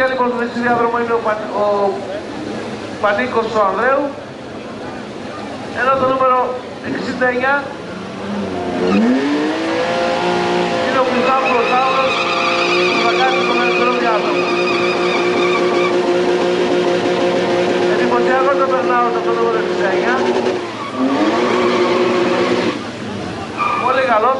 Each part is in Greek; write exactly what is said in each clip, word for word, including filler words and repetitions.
συνεργασία λοιπόν στο δεξί διάδρομο είναι ο, Πα... ο Πανίκος του Ανδρέου, ενώ το νούμερο εξήντα εννιά είναι ο Πληθάμπουλος Τάουρος που θα κάνει τον αριστερό διάδρομο. Εντυπωσιακό το Burnout από το νούμερο εξήντα εννιά. Πολύ καλός.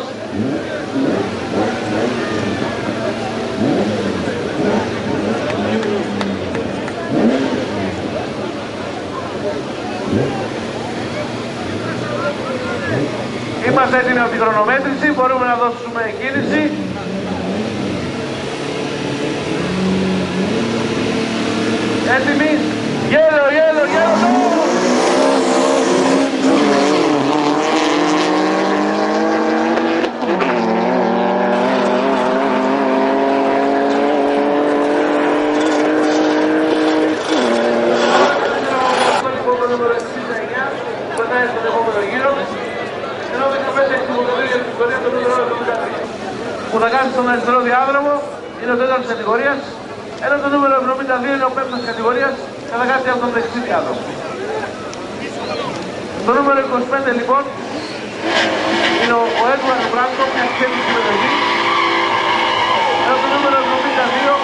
Είμαστε έτοιμοι από την χρονομέτρηση, μπορούμε να δώσουμε κίνηση. Έτοιμοι, γέλο, γέλο, γέλο! Που θα κάνει στον αριστερό διάδρομο είναι ο τέταρτος κατηγορίας, ενώ το νούμερο εβδομήντα δύο είναι ο πέμπτος κατηγορίας και θα κάνει από τον δεξί διάδρομο. Το νούμερο είκοσι πέντε λοιπόν είναι ο, ο Έντουαρντ Μπράνκο που έχει κάνει συμμετοχή, ενώ το νούμερο εβδομήντα δύο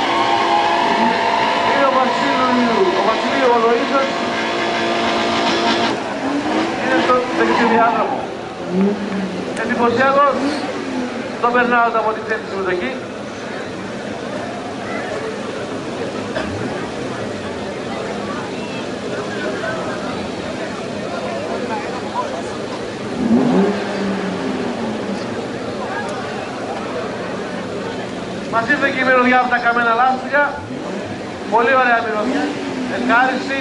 είναι ο Βασίλειο, ο Βασίλειο ο Λοΐζος, είναι στο δεξί διάδρομο. Εντυπωσιακός το Burnout από την τρίτη συμμετοχή. Μας ήρθε και η μυρωδιά από τα καμένα λάστιχα. Πολύ ωραία μυρωδιά. Ευχάριστη.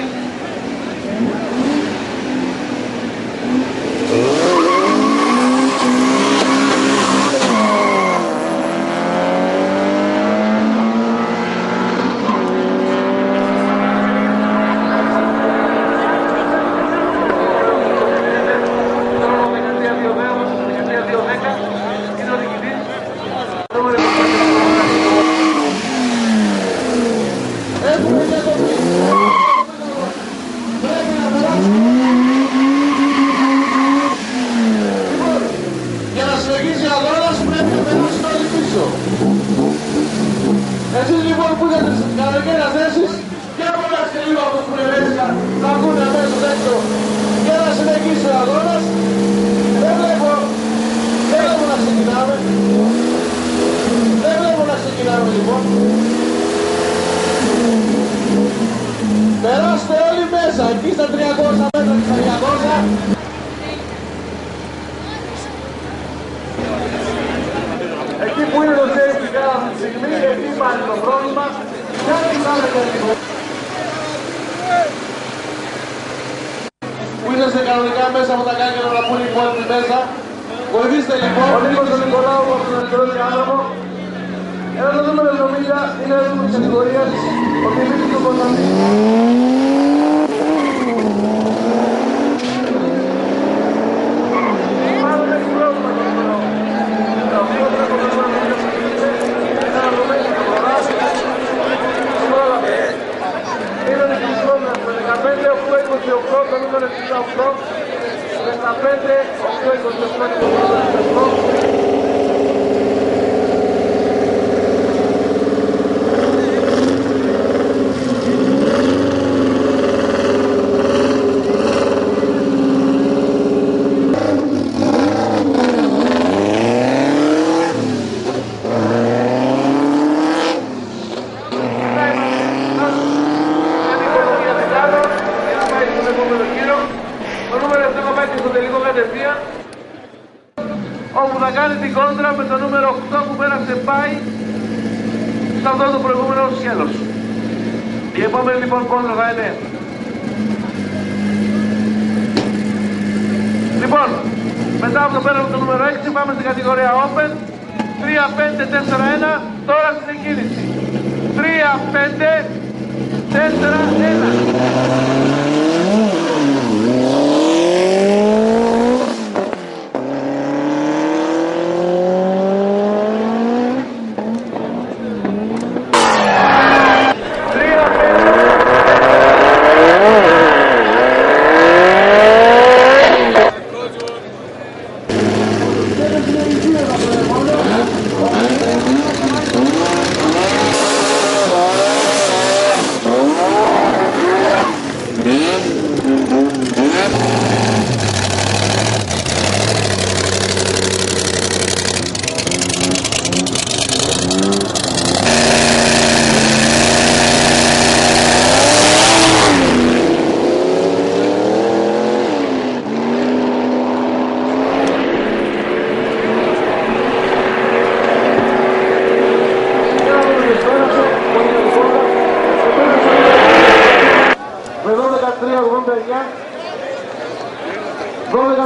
Εσείς λοιπόν που είστε στις κανονικές θέσεις και απολαύστε λίγο από τους πουλευέσικα να ακούνε αμέσως έξω και να συνεχίσει ο αγώνας. Δεν βλέπω, δεν βλέπω να ξεκινάμε. Δεν βλέπω να ξεκινάμε λοιπόν. Περάστε όλοι μέσα, εκεί στα τριακόσια μέτρα και στα διακόσια. Εκεί που είναι το safety car αυτή τη στιγμή, εκεί υπάρχει το πρόβλημα. Για να κοιτάμε και λίγο. Που είναι σε κανονικά μέσα από τα κάγκελα να πούνε οι υπόλοιποι μέσα. Βοηθήστε λοιπόν. Ο Νίκος ο Νικολάου από τον αριστερό διάδρομο. Ένα το νούμερο εβδομήντα είναι έτοιμο της κατηγορίας. Ο Δημήτρης του Κωνσταντίνου. Το νούμερο εξήντα οκτώ, δεκαπέντε, οκτώ, είκοσι οκτώ, είκοσι οκτώ. Όπου θα κάνει την κόντρα με το νούμερο οκτώ που πέρασε πάει σε αυτό το προηγούμενο σκέλος. Η επόμενη λοιπόν κόντρα θα είναι. Λοιπόν, μετά από το πέρασμα το νούμερο έξι πάμε στην κατηγορία Open. τρία, πέντε, τέσσερα, ένα, τώρα στην εκκίνηση. τρία, πέντε, τέσσερα, ένα.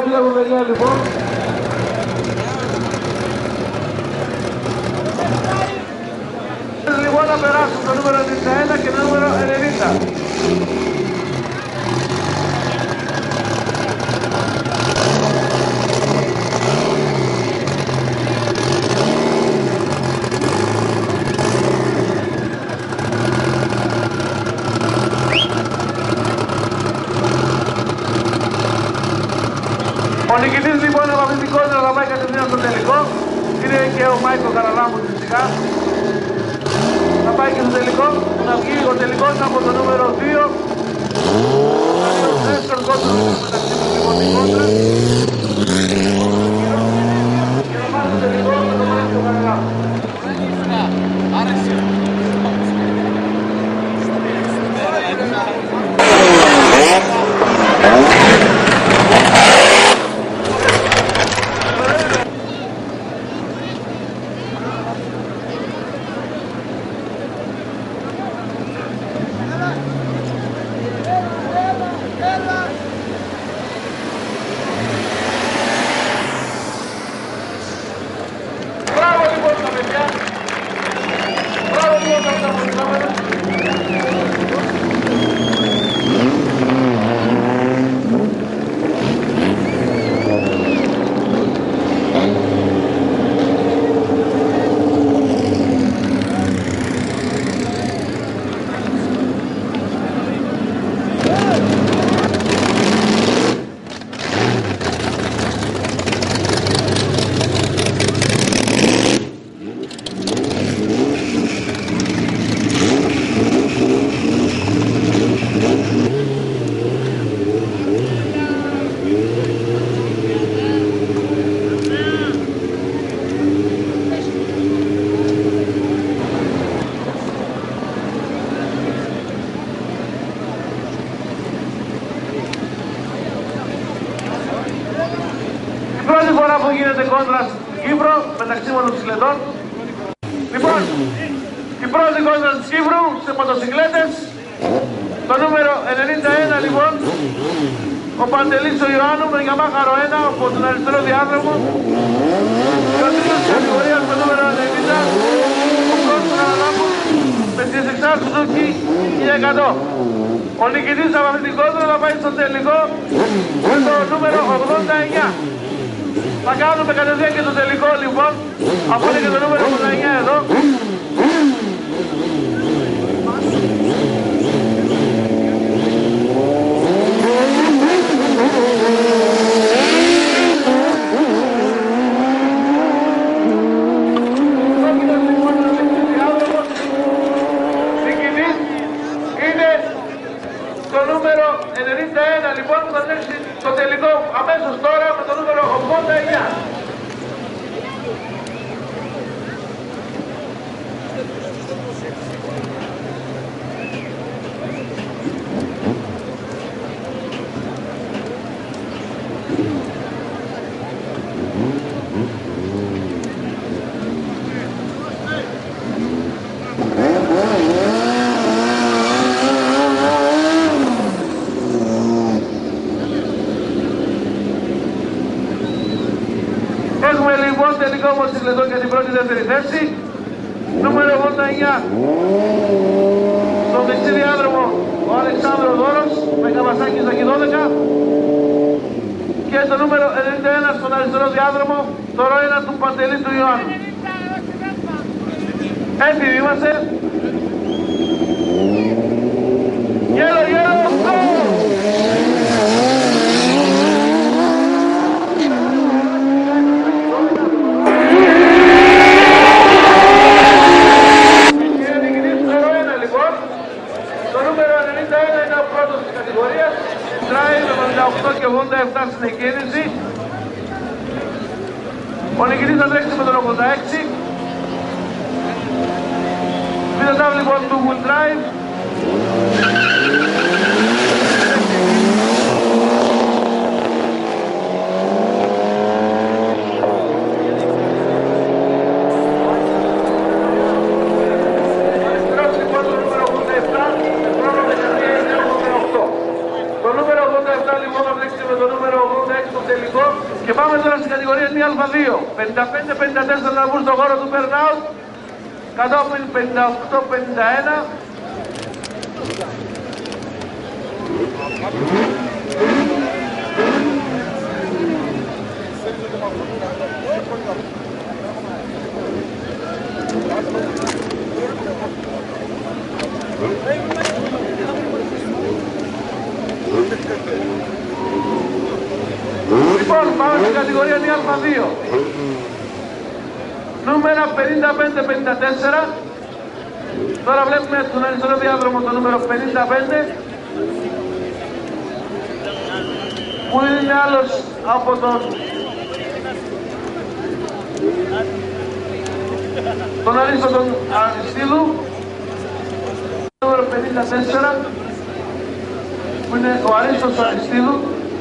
βλέπουμε παιδιά λοιπόν. Λοιπόν να περάσουν το νούμερο ενενήντα ένα και το νούμερο ενενήντα. Ο νικητής λοιπόν από αυτή την κόντρα θα πάει κατευθείαν στο τελικό. Είναι και ο Μάικο Καραλάμπου φυσικά. Θα πάει και στο τελικό. Θα βγει ο τελικός από το νούμερο δύο. Θα είναι ο δεύτερος κόντρος μεταξύ τους λοιπόν την κόντρα. Και θα πάει στο τελικό με τον Μάικο Καραλάμπου. Άρεσε. Πρώτη φορά που γίνεται κόντρα στην Κύπρο μεταξύ μοτοσυκλετών. Λοιπόν, η πρώτη κόντρα της Κύπρου σε μοτοσυκλέτες. Το νούμερο ενενήντα ένα λοιπόν, ο Παντελής ο Ιωάννου με Γιαμάχα ένα από τον αριστερό διάδρομο. Και ο τρίτος της κατηγορίας με νούμερο ενενήντα, ο πρώτος Καραλάμπου με τις εξάρτητες Σουζούκι χίλια εκατό. Ο νικητής από αυτή την κόντρα θα πάει στο τελικό με το νούμερο ογδόντα εννιά. Θα κάνουμε κατευθείαν και το τελικό λοιπόν, από είναι και το νούμερο ογδόντα εννιά εδώ. Νικητής είναι το νούμερο ενενήντα ένα λοιπόν που θα τρέξει το τελικό αμέσως τώρα με το νούμερο ογδόντα εννιά. Έχουμε λοιπόν τελικό μοτοσυκλετό για την πρώτη δεύτερη θέση. Νούμερο ογδόντα εννιά. Στον δεξί διάδρομο ο Αλεξάνδρος Δώρος με Καβασάκι στα δώδεκα. Και το νούμερο ενενήντα ένα στον αριστερό διάδρομο το Ρόινα του Παντελή του Ιωάννου. Έτοιμοι είμαστε. Γέλο, γέλο, go! Και ογδόντα επτά στην εκκίνηση. Ο νικητής θα τρέξει με τον ογδόντα έξι. Β' είναι η Α δύο. πενήντα πέντε πενήντα τέσσερα να βγουν στον χώρο του Burnout. Κατόπιν πενήντα οκτώ πενήντα ένα. Λοιπόν, πάμε στην κατηγορία Α δύο. Νούμερα πενήντα πέντε πενήντα τέσσερα. Τώρα βλέπουμε στον αριστερό διάδρομο το νούμερο πενήντα πέντε, που είναι άλλος από τον τον Αρίστο τον Αριστίδου. Το νούμερο πενήντα τέσσερα, που είναι ο Αρίστος του Αριστίδου.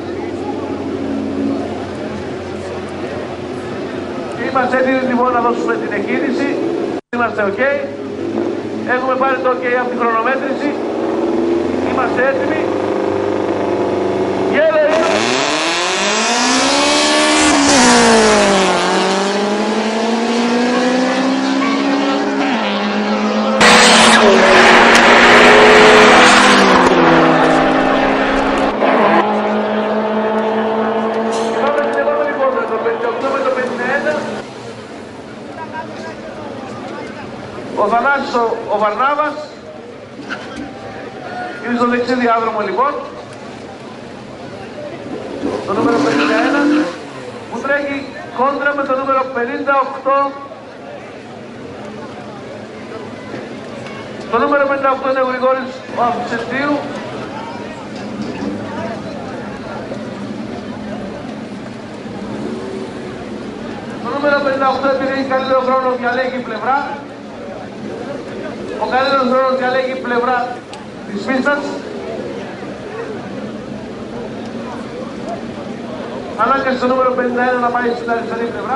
Είμαστε έτοιμοι λοιπόν να δώσουμε την εκκίνηση. Είμαστε ok. Έχουμε πάρει το ok από την χρονομέτρηση. Είμαστε έτοιμοι. Γέλε! Ο Θανάσης ο, ο Βαρνάβας είναι στο δεξί διάδρομο λοιπόν, το νούμερο πενήντα ένα, που τρέχει κόντρα με το νούμερο πενήντα οκτώ. Το νούμερο πενήντα οκτώ είναι ο Γρηγόρης ο Αυξεντίου. Το νούμερο πενήντα οκτώ, επειδή έχει καλύτερο χρόνο, διαλέγει πλευρά. Ο καλύτερος χρόνος διαλέγει πλευρά της πίστας. Ανάγκασε το νούμερο πενήντα ένα να πάει στην αριστερή πλευρά.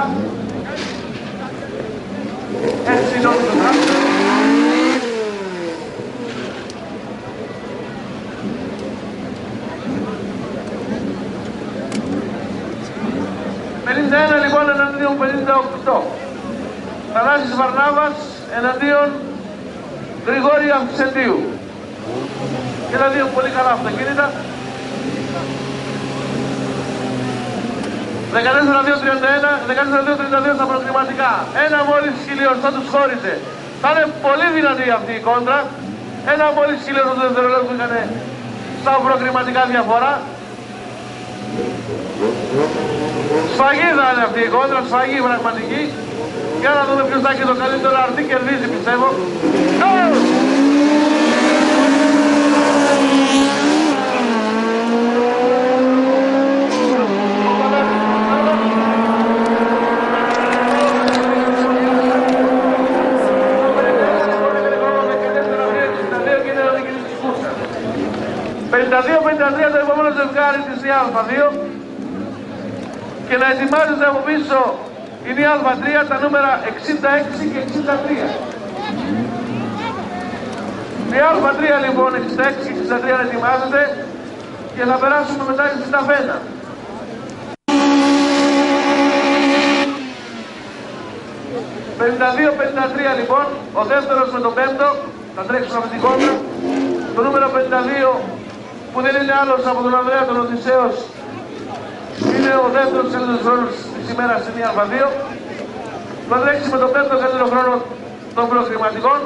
Έτσι είναι όλοι το Dragster. πενήντα ένα λοιπόν εναντίον πενήντα οκτώ. Θανάσης Βαρνάβας εναντίον Γρηγόρη Αυξεντίου. Και τα δύο πολύ καλά αυτοκίνητα. δεκατέσσερα δύο τριάντα ένα, δεκατέσσερα δύο τριάντα δύο στα προκριματικά. Ένα μόλις χιλιοστό τους χώρισε. Θα είναι πολύ δυνατή αυτή η κόντρα. Ένα μόλις χιλιοστό του δευτερολέπτου είχαν στα προκριματικά διαφορά. Σφαγή θα είναι αυτή η κόντρα, σφαγή πραγματική. Για να δούμε ποιος θα έχει το καλύτερο αρτή, κερδίζει πιστεύω. πενήντα δύο πενήντα τρία το επόμενο ζευγάρι της Α δύο και να ετοιμάζεται από πίσω είναι η Α τρία, τα νούμερα εξήντα έξι και εξήντα τρία. Η Α τρία λοιπόν εξήντα έξι και εξήντα τρία να ετοιμάζεται και θα περάσουμε μετά στην ταβένα. πενήντα δύο πενήντα τρία λοιπόν, ο δεύτερος με τον πέμπτο, θα τρέξουμε αυτή την κόντρα. Το νούμερο πενήντα δύο που δεν είναι άλλος από τον Ανδρέα τον Οδυσσέος, είναι ο δεύτερος καλύτερος χρόνος της ημέρας στην Α δύο. Θα τρέξει με τον πέμπτο καλύτερο χρόνο των προκριματικών.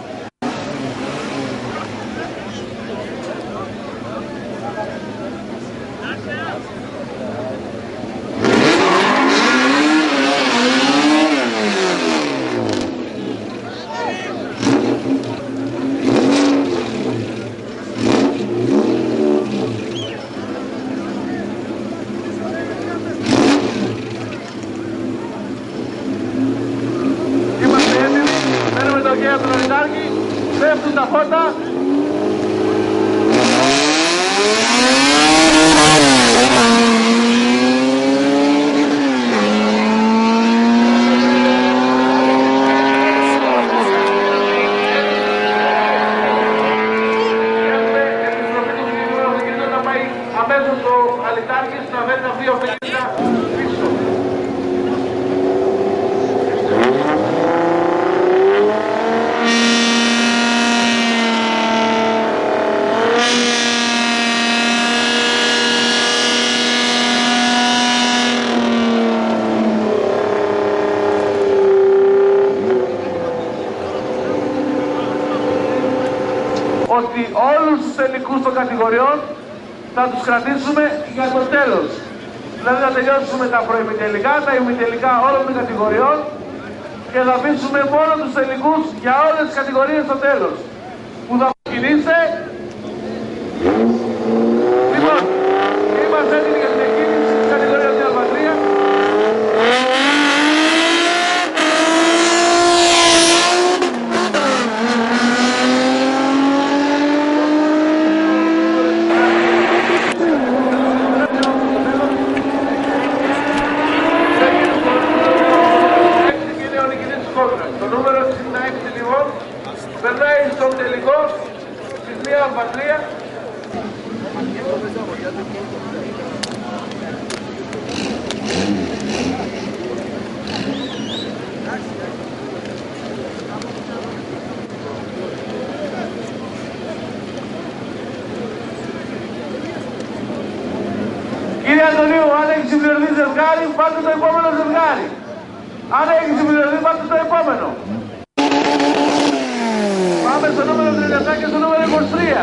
Πέφτουν τα φώτα. Αμέσως το αλυτάκι να βαίνει να βγει αυτοκίνητα πίσω. ότι όλους τους τελικούς των κατηγοριών θα τους κρατήσουμε για το τέλος. Δηλαδή θα τελειώσουμε τα προημιτελικά, τα ημιτελικά όλων των κατηγοριών και θα αφήσουμε μόνο τους τελικούς για όλες τις κατηγορίες στο τέλος. Που θα κινείστε. Λοιπόν, είμαστε έτοιμοι για την εκκίνηση της κατηγορίας δύο α τρία. Το νούμερο εξήντα έξι λοιπόν περνάει στον τελικό της δύο α τρία. Κύριε Αντωνίου, αν έχει συμπληρωθεί ζευγάρι, πάτε το επόμενο ζευγάρι. Αν έχει συμπληρωθεί, πάτε το επόμενο. Πάμε στο νούμερο τριάντα επτά και στο νούμερο είκοσι τρία.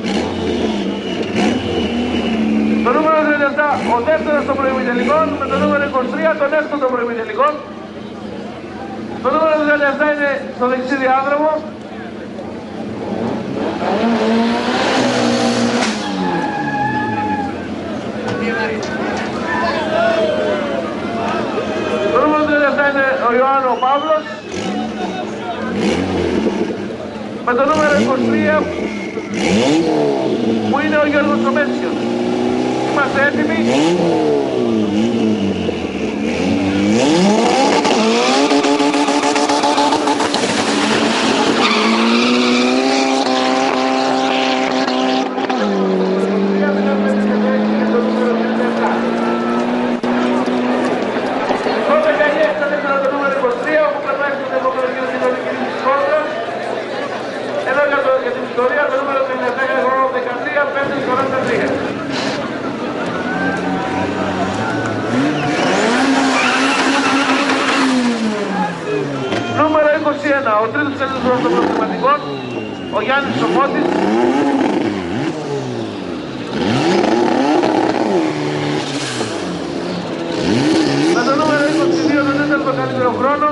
Το νούμερο τριάντα επτά, ο δεύτερος των προημιτελικών, με το νούμερο είκοσι τρία, τον έκτο των προημιτελικών. Το νούμερο τριάντα επτά είναι στο δεξί διάδρομο. Το νούμερο τριάντα επτά είναι ο Ιωάννου ο Παύλος. Με το νούμερο είκοσι τρία που είναι ο Γιώργος ο Μέσιος. Είμαστε έτοιμοι. Νούμερο είκοσι ένα, ο τρίτος τελικός των προβληματικών, ο Γιάννης Σωμώτης. Με το νούμερο είκοσι δύο, τον τέταρτο καλύτερο χρόνο.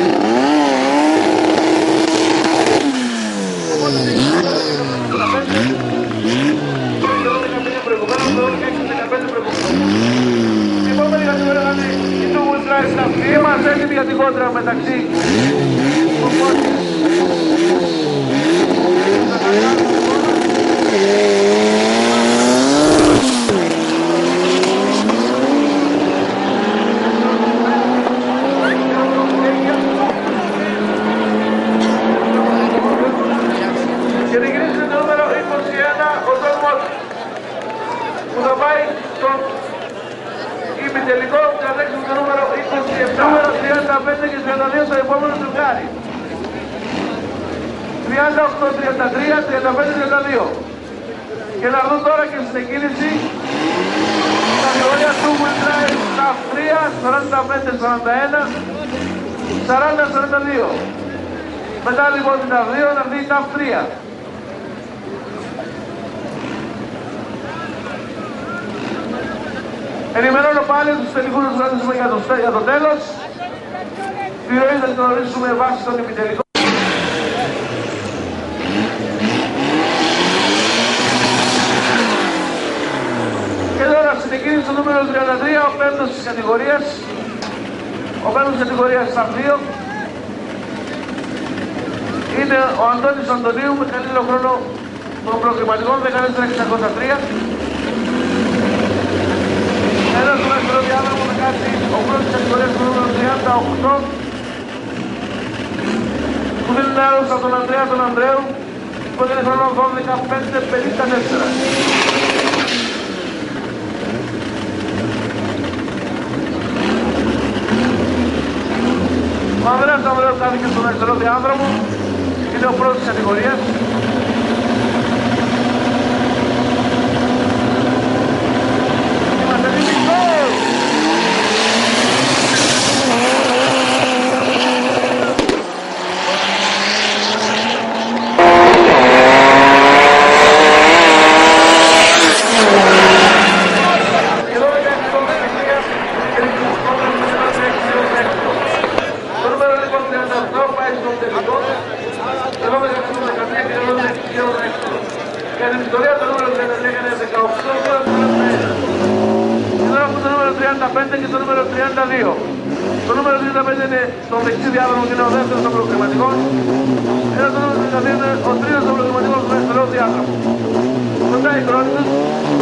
Η επόμενη κατηγορία θα είναι η Cyprus Dragster. Είμαστε έτοιμοι για την κόντρα μεταξύ του Μότης. Και την κρίση το νούμερο είκοσι ένα, ο Τον Μότης, που θα πάει στον ημιτελικό και θα δείξουμε το νούμερο είκοσι επτά. Νούμερο τριάντα πέντε και τριάντα δύο στο επόμενο ζευγάρι. τριάντα οκτώ, τριάντα τρία, τριάντα πέντε, τριάντα δύο. Και να δουν τώρα και στην εκκίνηση τα κατηγορία του Burnout στα τρία, σαράντα πέντε, σαράντα ένα, σαράντα, σαράντα δύο. Μετά λοιπόν την ταφ δύο να έρθει η ταφ τρία. Ενημερώνω πάλι τους τελικούς να τους κρατήσουμε για το, για το τέλος. Τη ροή θα την γνωρίσουμε βάσει των ημιτελικών. Και τώρα στην εκκίνηση το νούμερο τριάντα τρία, ο πέμπτος της κατηγορίας. Ο πέμπτος της κατηγορίας στα δύο. Είναι ο Αντώνης Αντωνίου με καλύτερο χρόνο των προκριματικών δεκατέσσερα χιλιάδες εξακόσια τρία. Ένας στο δεύτερο διάδρομο με κάτι ο πρώτος της κατηγορίας του νούμερο τριάντα οκτώ που δίνει νέος από τον Ανδρέα τον Ανδρέου που είναι χρόνο δώδεκα πέντε πενήντα τέσσερα. Ο Ανδρέας Ανδρέου κάθηκε στον αριστερό διάδρομο, είναι ο πρώτος της κατηγορίας. Είμαστε έτοιμοι. Go! τριάντα οκτώ πάει στον τελικό. Εδώ με δεκατρία δεκατρία και εδώ με χιλιόμετρα έξω. Για την ιστορία το νούμερο τριάντα τρία έκανε δεκαοκτώ φορές τριάντα ένα. Και τώρα έχουμε το νούμερο τριάντα πέντε και το νούμερο τριάντα δύο. Το νούμερο τριάντα πέντε είναι στο δεξί διάδρομο και είναι ο δεύτερος των προκριματικών. Ενώ το νούμερο τριάντα δύο είναι ο τρίτος των προκριματικών στο αριστερό διάδρομο. Κοντά οι χρόνοι τους.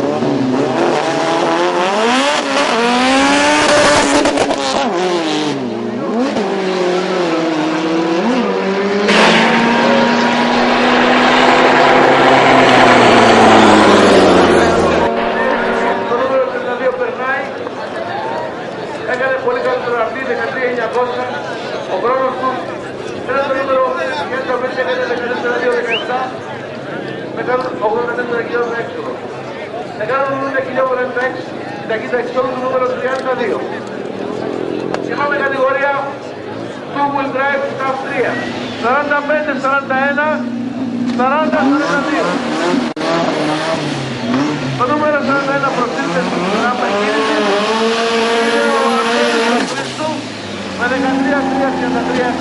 Το νούμερο τριάντα δύο περνάει. Έκανε πολύ καλύτερο αυτή, δεκατρία εννιακόσια. Ο χρόνος του είναι το νούμερο τριάντα πέντε, έκανε δεκατέσσερα δύο δεκαεπτά. Με κάνουν ογδόντα τέσσερα χιλιόμετρα έξοδο. Με κάνουν ογδόντα χιλιόμετρα έξι, η ταχύτητα εξόδου του νούμερο τριάντα δύο. Και πάμε κατηγορία two wheel drive στα Αυστρία. σαράντα πέντε σαράντα ένα, σαράντα σαράντα δύο. Το νούμερο σαράντα ένα προτείνεται στην ράμπα κίνησης. Είναι ο Αντώνης Χρήστου με δεκατρία τρία τριάντα τρία.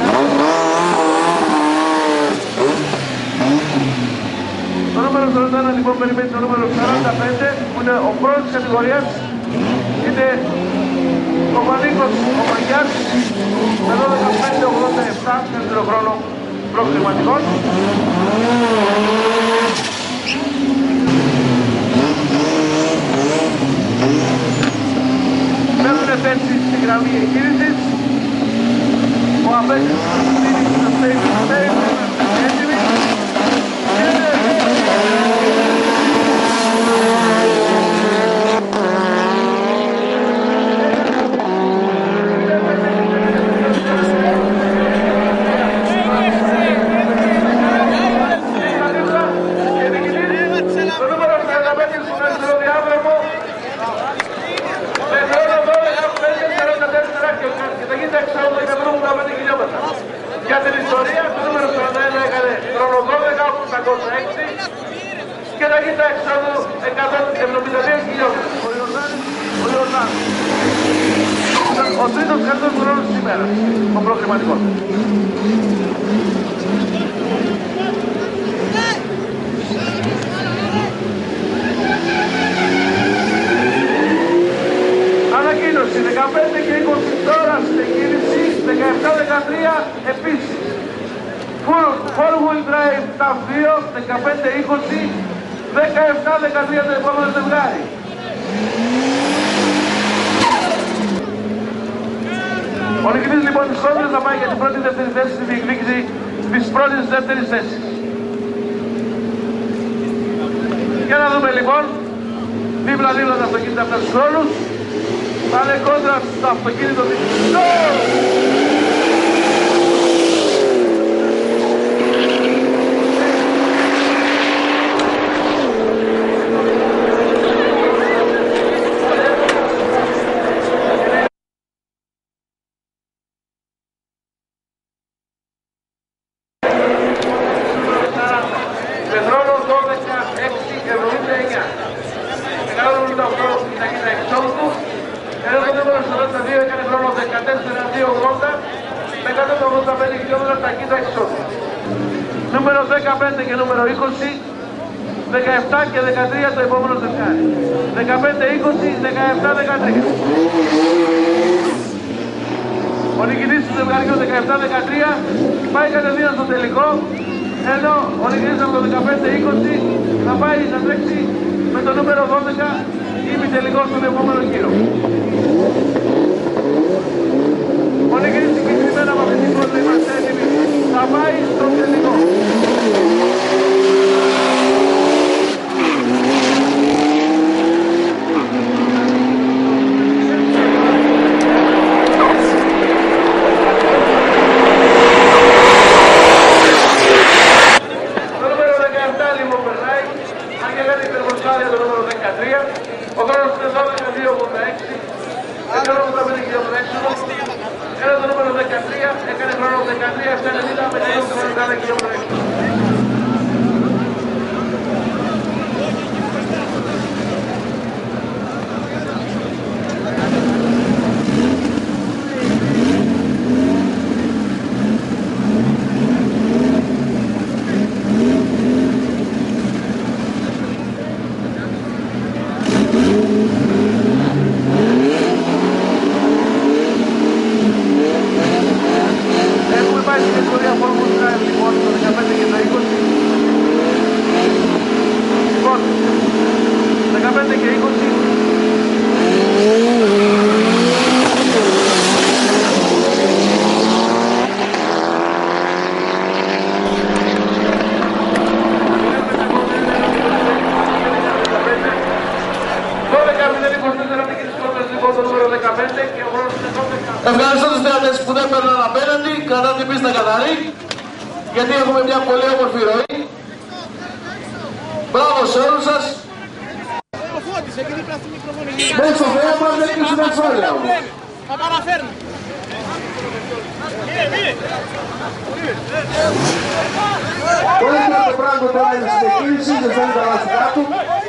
Το νούμερο σαράντα ένα λοιπόν περιμένει το νούμερο σαράντα πέντε που είναι ο πρώτος της κατηγορίας. Είναι ο Πανίκος ο Μαγιάς με δώδεκα πέντε ογδόντα επτά καλύτερο χρόνο προκριματικών. Παίρνουν θέση στη γραμμή εκκίνησης. Ο Απέξης Κωνσταντίνης στο Stable Stable έτοιμοι. Για την ιστορία, το νούμερο σαράντα ένα έκανε χρόνο δώδεκα οκτακόσια έξι και ταχύτητα εξόδου εκατόν εβδομήντα δύο χιλιόμετρα. Ο Ιορδάνης, ο Ιορδάνης. Ο τρίτος καλύτερος χρόνος της ημέρας, ο προκριματικός. Ανακοίνωση δεκαπέντε και είκοσι τώρα στην εκκίνηση, δεκαεπτά δεκατρία επίσης. four wheel drive τα δύο, δεκαπέντε είκοσι, δεκαεπτά δεκατρία το επόμενο ζευγάρι. Ο νικητής λοιπόν της κόντρας θα πάει για την πρώτη δεύτερη θέση στη διεκδίκηση της πρώτης δεύτερης θέσης. Για να δούμε λοιπόν, δίπλα-δίπλα τα αυτοκίνητα αυτά στους χρόνους. Πάνε κόντρα στο αυτοκίνητο της. Με χρόνο δώδεκα έξι εβδομήντα εννιά. εκατόν ογδόντα οκτώ η ταχύτητα εξόδου του. Ενώ το νούμερο σαράντα δύο έκανε χρόνο δεκατέσσερα δύο ογδόντα με εκατόν ογδόντα πέντε χιλιόμετρα ταχύτητα εξόδου. Νούμερο δεκαπέντε και νούμερο είκοσι, δεκαεπτά και δεκατρία το επόμενο ζευγάρι. δεκαπέντε είκοσι, δεκαεπτά δεκατρία. Ο νικητής του ζευγαριού δεκαεπτά δεκατρία πάει κατευθείαν στο τελικό, ενώ ο νικητής από το δεκαπέντε είκοσι θα πάει να τρέξει με το νούμερο δώδεκα ημιτελικό στον επόμενο γύρο. Ο νικητής συγκεκριμένα από αυτήν την πρώτη είμαστε έτοιμοι, θα πάει στον τελικό. Ο χρόνος είναι δώδεκα δύο ογδόντα έξι, εκατόν ογδόντα πέντε χιλιόμετρα έξοδο. Ένα το νούμερο δεκατρία, έκανε χρόνο δεκατρία επτά ενενήντα με εκατόν ογδόντα χιλιόμετρα έξοδο. Ιστορία Φόρμουλα Drive λοιπόν το δεκαπέντε και το είκοσι. Λοιπόν, δεκαπέντε και είκοσι. Ευχαριστώ τους θεατές που δεν παίρνουν απέναντι, κρατάνε την πίστα καθαρή, γιατί έχουμε μια πολύ όμορφη ροή. Μπράβο σε όλους σας. Μέχρι στο θέμα μας δεν κλείσει την ασφάλεια. Θα παραφέρνει. Πολύ το πράγμα τώρα είναι στην εκκίνηση, δεν θέλει τα λαστικά του.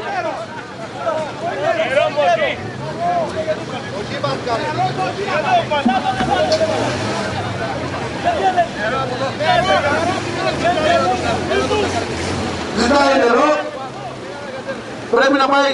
Ζητάει νερό. Πρέπει να πάει.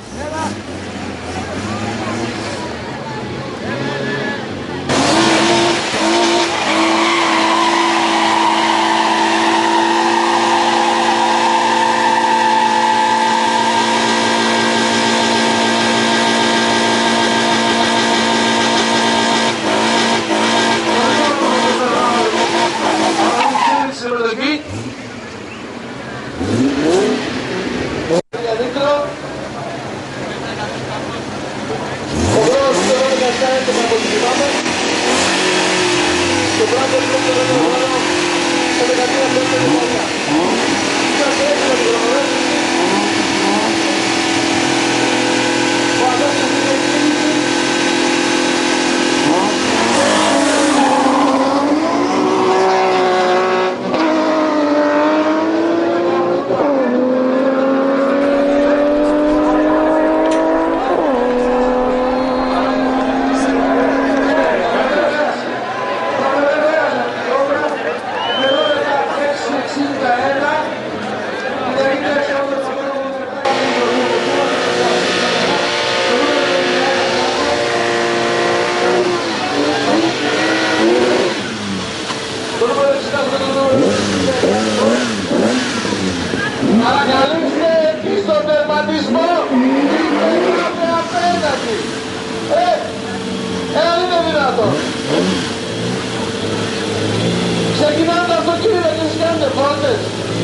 Ανακαλύψτε εκεί στον τερματισμό. Είμαστε απέναντι. Ε, εάν είναι δυνατό. Ξεκινάνε τα αυτοκίνητα και σκάνετε φόρτες.